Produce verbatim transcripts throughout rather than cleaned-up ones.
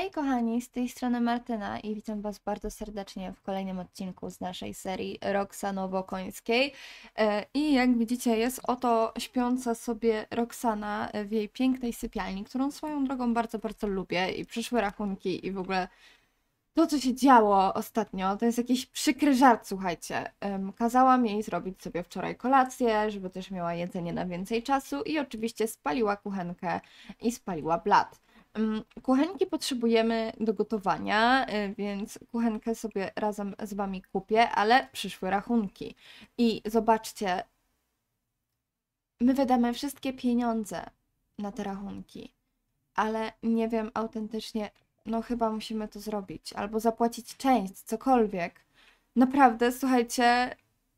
Hej kochani, z tej strony Martyna i witam Was bardzo serdecznie w kolejnym odcinku z naszej serii Roxanowo-Końskiej. E, I jak widzicie, jest oto śpiąca sobie Roxana w jej pięknej sypialni, którą swoją drogą bardzo, bardzo lubię, i przyszłe rachunki i w ogóle to, co się działo ostatnio, to jest jakiś przykry żart, słuchajcie. Em, Kazałam jej zrobić sobie wczoraj kolację, żeby też miała jedzenie na więcej czasu, i oczywiście spaliła kuchenkę i spaliła blat. Ym, Kuchenki potrzebujemy do gotowania, y, więc kuchenkę sobie razem z Wami kupię, ale przyszły rachunki. I zobaczcie, my wydamy wszystkie pieniądze na te rachunki, ale nie wiem autentycznie, no chyba musimy to zrobić, albo zapłacić część, cokolwiek. Naprawdę, słuchajcie,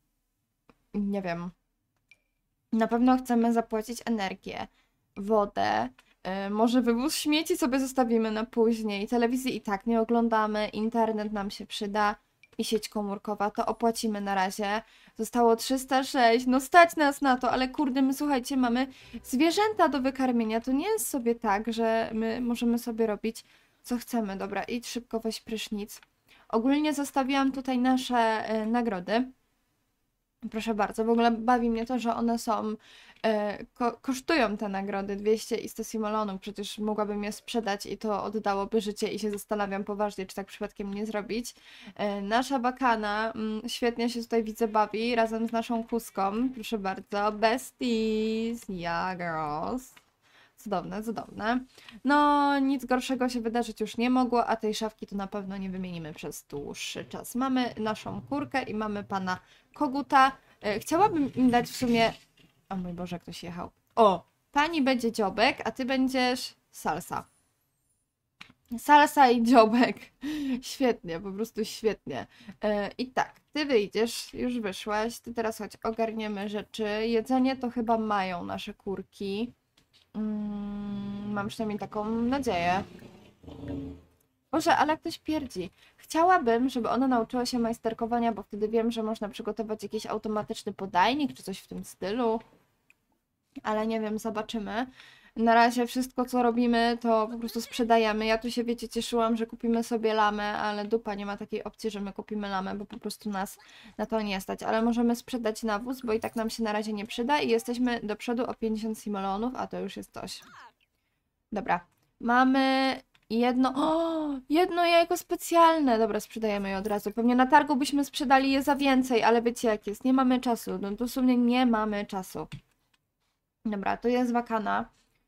nie wiem. Na pewno chcemy zapłacić energię, wodę, y, może wywóz śmieci sobie zostawimy na później. Telewizji i tak nie oglądamy, internet nam się przyda i sieć komórkowa, to opłacimy na razie. Zostało trzysta sześć, no stać nas na to, ale kurde, my słuchajcie, mamy zwierzęta do wykarmienia. To nie jest sobie tak, że my możemy sobie robić co chcemy. Dobra, idź szybko, weź prysznic. Ogólnie zostawiłam tutaj nasze y, nagrody. Proszę bardzo, w ogóle bawi mnie to, że one są, e, ko kosztują te nagrody dwieście i sto simolonów, przecież mogłabym je sprzedać i to oddałoby życie, i się zastanawiam poważnie, czy tak przypadkiem nie zrobić. E, nasza bakana mm, świetnie się tutaj widzę bawi, razem z naszą kuską, proszę bardzo, besties, yeah girls. Cudowne, cudowne. No, nic gorszego się wydarzyć już nie mogło, a tej szafki to na pewno nie wymienimy przez dłuższy czas. Mamy naszą kurkę i mamy pana koguta. E, Chciałabym im dać w sumie... O mój Boże, ktoś jechał. O, pani będzie dziobek, a ty będziesz salsa. Salsa i dziobek. Świetnie, po prostu świetnie. E, I tak, ty wyjdziesz, już wyszłaś, ty teraz chodź, ogarniemy rzeczy. Jedzenie to chyba mają nasze kurki. Mm, mam przynajmniej taką nadzieję. Boże, ale ktoś pierdzi. Chciałabym, żeby ona nauczyła się majsterkowania, bo wtedy wiem, że można przygotować jakiś automatyczny podajnik czy coś w tym stylu. Ale nie wiem, zobaczymy. Na razie wszystko, co robimy, to po prostu sprzedajemy. Ja tu się, wiecie, cieszyłam, że kupimy sobie lamę, ale dupa, nie ma takiej opcji, że my kupimy lamę, bo po prostu nas na to nie stać. Ale możemy sprzedać nawóz, bo i tak nam się na razie nie przyda i jesteśmy do przodu o pięćdziesiąt simolonów, a to już jest coś. Dobra, mamy jedno... O, jedno jajko specjalne. Dobra, sprzedajemy je od razu. Pewnie na targu byśmy sprzedali je za więcej, ale wiecie jak jest, nie mamy czasu. No dosłownie nie mamy czasu. Dobra, to jest wakana.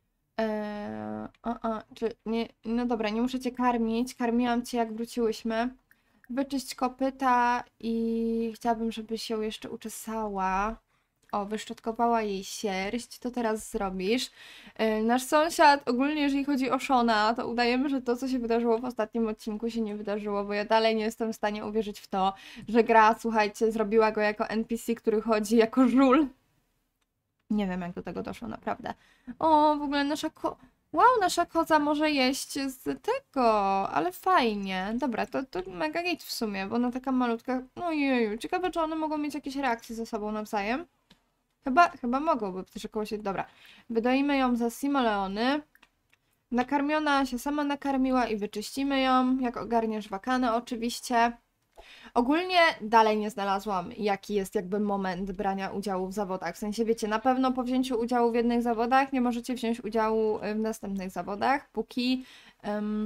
Eee, o, o, czy nie, no dobra, nie muszę cię karmić. Karmiłam cię jak wróciłyśmy. Wyczyść kopyta i chciałabym, żebyś ją jeszcze uczesała. O, wyszczotkowała jej sierść. To teraz zrobisz. Eee, nasz sąsiad, ogólnie jeżeli chodzi o Shona, to udajemy, że to, co się wydarzyło w ostatnim odcinku, się nie wydarzyło, bo ja dalej nie jestem w stanie uwierzyć w to, że gra, słuchajcie, zrobiła go jako N P C, który chodzi jako żul. Nie wiem, jak do tego doszło, naprawdę. O, w ogóle nasza ko... Wow, nasza koza może jeść z tego, ale fajnie. Dobra, to, to mega git w sumie, bo ona taka malutka... Ojeju, ciekawe, czy one mogą mieć jakieś reakcje ze sobą nawzajem? Chyba, chyba mogą, bo też około się... Dobra, wydoimy ją za simoleony. Nakarmiona się sama nakarmiła i wyczyścimy ją, jak ogarniesz wakanę oczywiście. Ogólnie dalej nie znalazłam, jaki jest jakby moment brania udziału w zawodach. W sensie, wiecie, na pewno po wzięciu udziału w jednych zawodach nie możecie wziąć udziału w następnych zawodach, póki, um,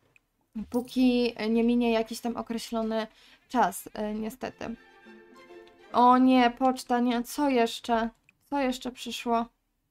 póki nie minie jakiś tam określony czas, y, niestety. O nie, poczta, nie, co jeszcze? Co jeszcze przyszło?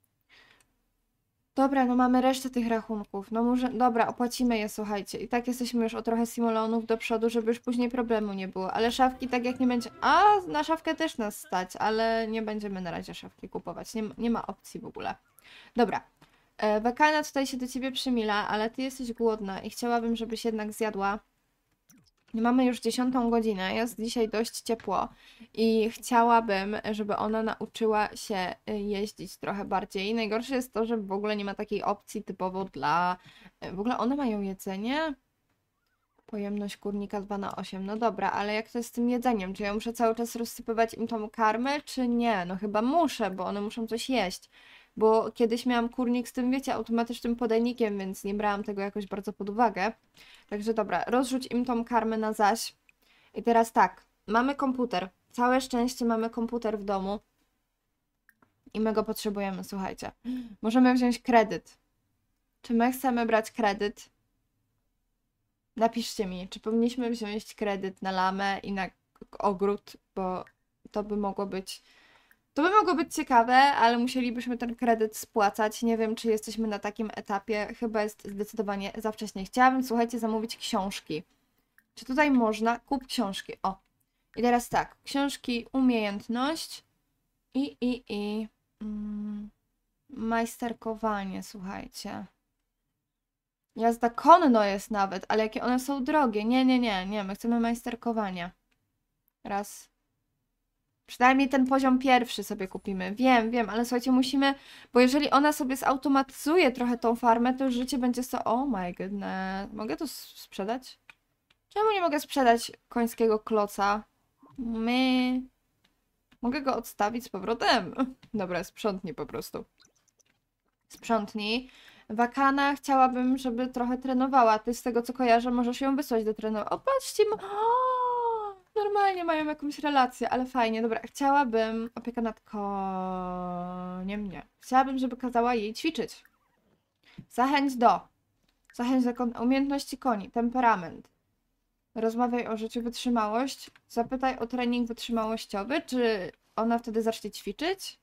Dobra, no mamy resztę tych rachunków. No może, dobra, opłacimy je, słuchajcie. I tak jesteśmy już o trochę simolonów do przodu, żeby już później problemu nie było. Ale szafki tak jak nie będzie... A, na szafkę też nas stać, ale nie będziemy na razie szafki kupować. Nie, nie ma opcji w ogóle. Dobra. E, Wakana tutaj się do ciebie przymila, ale ty jesteś głodna i chciałabym, żebyś jednak zjadła. Mamy już dziesiątą godzinę, jest dzisiaj dość ciepło i chciałabym, żeby ona nauczyła się jeździć trochę bardziej. Najgorsze jest to, że w ogóle nie ma takiej opcji typowo dla... W ogóle one mają jedzenie? Pojemność kurnika dwa na osiem. No dobra, ale jak to jest z tym jedzeniem? Czy ja muszę cały czas rozsypywać im tą karmę, czy nie? No chyba muszę, bo one muszą coś jeść. bo kiedyś miałam kurnik z tym, wiecie, automatycznym podajnikiem, więc nie brałam tego jakoś bardzo pod uwagę. Także dobra, rozrzuć im tą karmę na zaś. I teraz tak, mamy komputer. Całe szczęście mamy komputer w domu. I my go potrzebujemy, słuchajcie. Możemy wziąć kredyt. Czy my chcemy brać kredyt? Napiszcie mi, czy powinniśmy wziąć kredyt na lamę i na ogród, bo to by mogło być... To by mogło być ciekawe, ale musielibyśmy ten kredyt spłacać. Nie wiem, czy jesteśmy na takim etapie. Chyba jest zdecydowanie za wcześnie. Chciałabym, słuchajcie, zamówić książki. Czy tutaj można? Kup książki. O. I teraz tak. Książki, umiejętność i, i, i... Mm, majsterkowanie, słuchajcie. Jazda konno jest nawet, ale jakie one są drogie. Nie, nie, nie, nie. My chcemy majsterkowanie. Raz. Przynajmniej ten poziom pierwszy sobie kupimy. Wiem, wiem, ale słuchajcie, musimy... Bo jeżeli ona sobie zautomatyzuje trochę tą farmę, to już życie będzie so... Oh my goodness. Mogę to sprzedać? Czemu nie mogę sprzedać końskiego kloca? My... Mogę go odstawić z powrotem? Dobra, sprzątnij po prostu. Sprzątnij. Wakana chciałabym, żeby trochę trenowała. Ty z tego co kojarzę, możesz ją wysłać do trenowania. O, patrzcie! Ma... O, normalnie mają jakąś relację, ale fajnie. Dobra, chciałabym... Opieka nad koniem, nie. Chciałabym, żeby kazała jej ćwiczyć. Zachęć do. Zachęć do kon... umiejętności koni. Temperament. Rozmawiaj o życiu, wytrzymałość. Zapytaj o trening wytrzymałościowy. Czy ona wtedy zacznie ćwiczyć?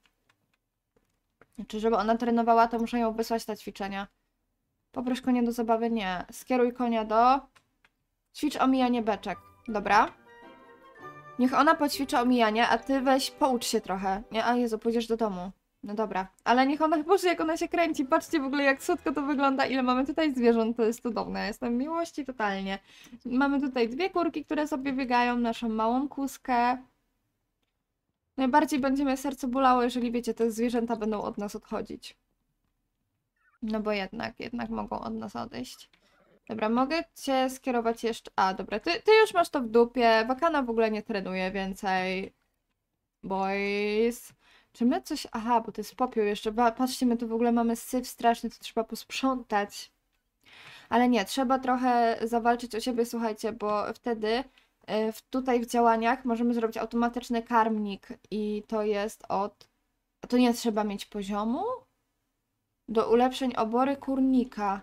Czy żeby ona trenowała, to muszę ją wysłać na ćwiczenia. Poproś konia do zabawy? Nie. Skieruj konia do... Ćwicz omijanie beczek. Dobra. Niech ona poćwiczy omijanie, a ty weź poucz się trochę. Nie, a Jezu, pójdziesz do domu. No dobra. Ale niech ona... Boże, jak ona się kręci. Patrzcie w ogóle, jak słodko to wygląda. Ile mamy tutaj zwierząt. To jest cudowne. Jestem w miłości totalnie. Mamy tutaj dwie kurki, które sobie biegają. Naszą małą kuskę. Najbardziej będzie mnie serce bolało, jeżeli wiecie, te zwierzęta będą od nas odchodzić. No bo jednak, jednak mogą od nas odejść. Dobra, mogę cię skierować jeszcze... A, dobra, ty, ty już masz to w dupie. Wakana w ogóle nie trenuje więcej. Boys. Czy my coś... Aha, bo to jest popiół jeszcze. Patrzcie, my tu w ogóle mamy syf straszny, to trzeba posprzątać. Ale nie, trzeba trochę zawalczyć o siebie, słuchajcie, bo wtedy... W, tutaj w działaniach możemy zrobić automatyczny karmnik i to jest od... A to nie trzeba mieć poziomu? Do ulepszeń obory kurnika.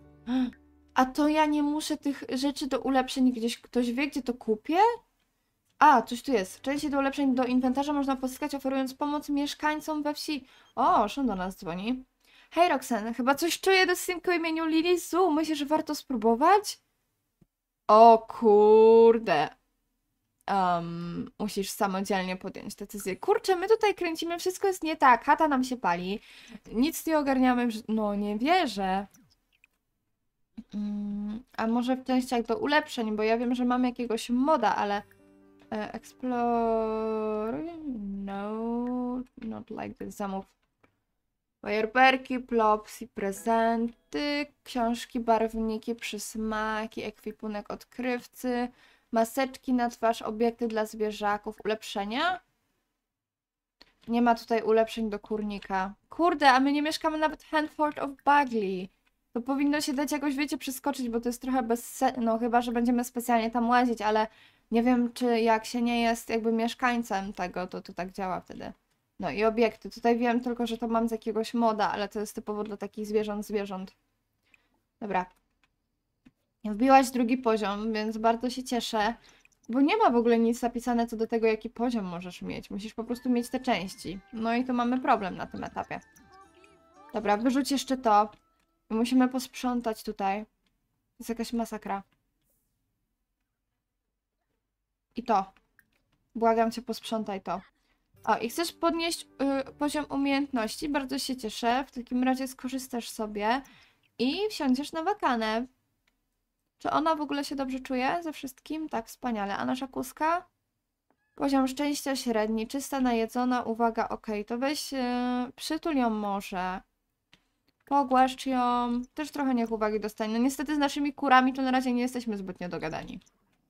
A to ja nie muszę tych rzeczy do ulepszeń gdzieś... Ktoś wie, gdzie to kupię? A, coś tu jest. Części do ulepszeń do inwentarza można pozyskać, oferując pomoc mieszkańcom we wsi. O, Szon do nas dzwoni. Hej, Roxanne, chyba coś czuję do synku o imieniu Lily Sue. Myślisz, że warto spróbować? O kurde. Um, musisz samodzielnie podjąć decyzję. Kurczę, my tutaj kręcimy, wszystko jest nie tak, chata nam się pali, nic nie ogarniamy, no nie wierzę. Um, a może w częściach do ulepszeń, bo ja wiem, że mam jakiegoś moda, ale... Uh, explore... No, not like this. Zamów. Fajerwerki, plopsy, prezenty, książki, barwniki, przysmaki, ekwipunek odkrywcy, maseczki na twarz, obiekty dla zwierzaków, ulepszenia? Nie ma tutaj ulepszeń do kurnika. Kurde, a my nie mieszkamy nawet w Handford of Bagley. To powinno się dać jakoś, wiecie, przeskoczyć, bo to jest trochę bez sensu. No chyba, że będziemy specjalnie tam łazić, ale nie wiem, czy jak się nie jest jakby mieszkańcem tego, to to tak działa wtedy. No i obiekty. Tutaj wiem tylko, że to mam z jakiegoś moda, ale to jest typowo dla takich zwierząt, zwierząt. Dobra. Wbiłaś drugi poziom, więc bardzo się cieszę, bo nie ma w ogóle nic napisane co do tego, jaki poziom możesz mieć. Musisz po prostu mieć te części. No i tu mamy problem na tym etapie. Dobra, wyrzuć jeszcze to. Musimy posprzątać tutaj. To jest jakaś masakra. I to. Błagam cię, posprzątaj to. O, i chcesz podnieść y, poziom umiejętności? Bardzo się cieszę. W takim razie skorzystasz sobie i wsiądziesz na wakanę. Czy ona w ogóle się dobrze czuje ze wszystkim? Tak, wspaniale. A nasza kuska? Poziom szczęścia średni, czysta, najedzona, uwaga, ok. To weź, yy, przytul ją może. Pogłaszcz ją. Też trochę niech uwagi dostanie. No niestety z naszymi kurami to na razie nie jesteśmy zbytnio dogadani.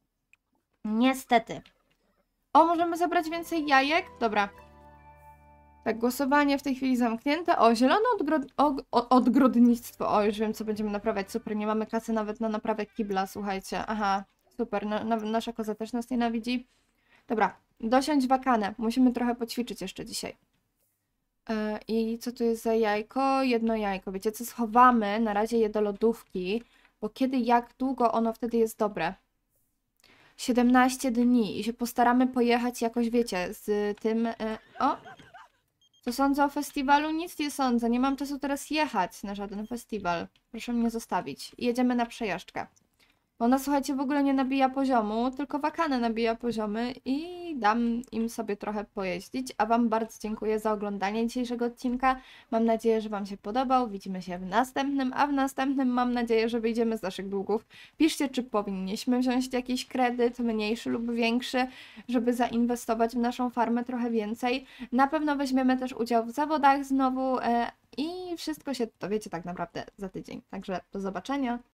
Niestety. O, możemy zabrać więcej jajek? Dobra. Tak, głosowanie w tej chwili zamknięte. O, zielone odgro- og- o- odgrodnictwo. O, już wiem, co będziemy naprawiać. Super, nie mamy kasy nawet na naprawę kibla, słuchajcie. Aha, super, na, na, nasza koza też nas nienawidzi. Dobra, dosiądź wakanę. Musimy trochę poćwiczyć jeszcze dzisiaj. E, I co tu jest za jajko? Jedno jajko. Wiecie co, schowamy na razie je do lodówki, bo kiedy, jak długo ono wtedy jest dobre? siedemnaście dni i się postaramy pojechać jakoś, wiecie, z tym... E, o! Co sądzę o festiwalu? Nic nie sądzę. Nie mam czasu teraz jechać na żaden festiwal. Proszę mnie zostawić. Jedziemy na przejażdżkę. Bo ona, słuchajcie, w ogóle nie nabija poziomu, tylko wakane nabija poziomy i dam im sobie trochę pojeździć. A Wam bardzo dziękuję za oglądanie dzisiejszego odcinka. Mam nadzieję, że Wam się podobał. Widzimy się w następnym, a w następnym mam nadzieję, że wyjdziemy z naszych długów. Piszcie, czy powinniśmy wziąć jakiś kredyt, mniejszy lub większy, żeby zainwestować w naszą farmę trochę więcej. Na pewno weźmiemy też udział w zawodach znowu e, i wszystko się dowiecie tak naprawdę za tydzień. Także do zobaczenia.